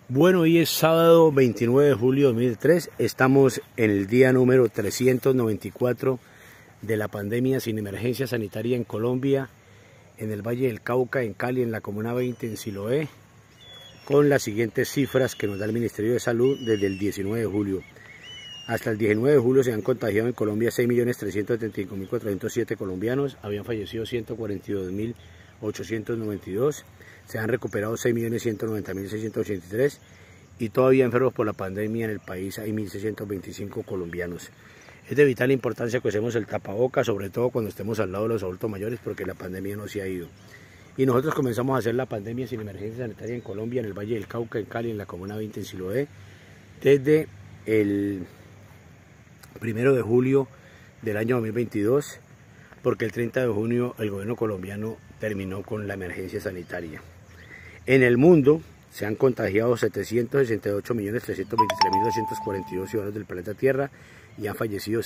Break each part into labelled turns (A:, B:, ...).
A: Bueno, hoy es sábado 29 de julio de 2003, estamos en el día número 394 de la pandemia sin emergencia sanitaria en Colombia, en el Valle del Cauca, en Cali, en la Comuna 20, en Siloé, con las siguientes cifras que nos da el Ministerio de Salud desde el 19 de julio. Hasta el 19 de julio se han contagiado en Colombia 6.375.407 colombianos, habían fallecido 142.892, se han recuperado 6.190.683 y todavía enfermos por la pandemia en el país hay 1.625 colombianos. Es de vital importancia que usemos el tapabocas, sobre todo cuando estemos al lado de los adultos mayores, porque la pandemia no se ha ido. Y nosotros comenzamos a hacer la pandemia sin emergencia sanitaria en Colombia, en el Valle del Cauca, en Cali, en la Comuna 20, en Siloé, desde el 1 de julio del año 2022, porque el 30 de junio el gobierno colombiano terminó con la emergencia sanitaria. En el mundo se han contagiado 768.323.242 ciudadanos del planeta Tierra y han fallecido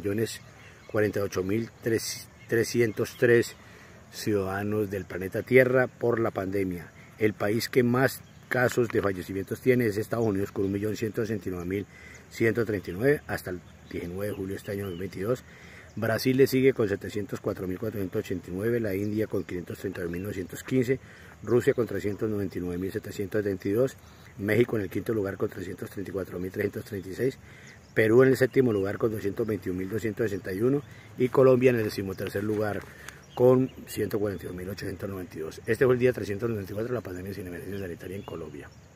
A: 7.048.303 ciudadanos del planeta Tierra por la pandemia. El país que más casos de fallecimientos tiene es Estados Unidos, con 1.169.139 hasta el 19 de julio de este año 2022. Brasil le sigue con 704.489, la India con 532.915, Rusia con 399.772, México en el quinto lugar con 334.336, Perú en el séptimo lugar con 221.261 y Colombia en el decimotercer lugar con 142.892. Este fue el día 394 de la pandemia sin emergencia sanitaria en Colombia.